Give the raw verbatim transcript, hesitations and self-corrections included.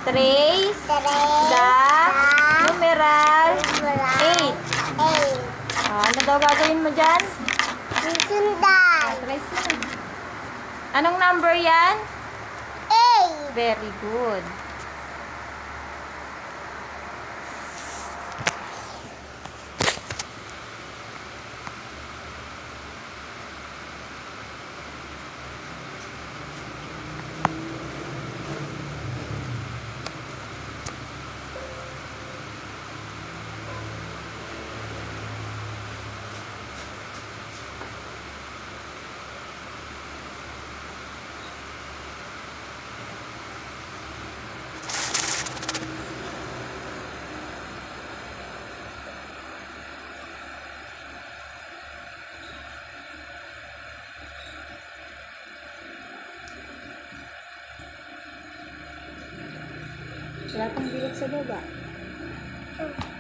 Trace Trace the the numeral numeral eight. eight. Oh, ano daw gagawin mo dyan? Susundan. Trace mo. Anong number yan? Eight. Very good. Wala pang bilag sa baba.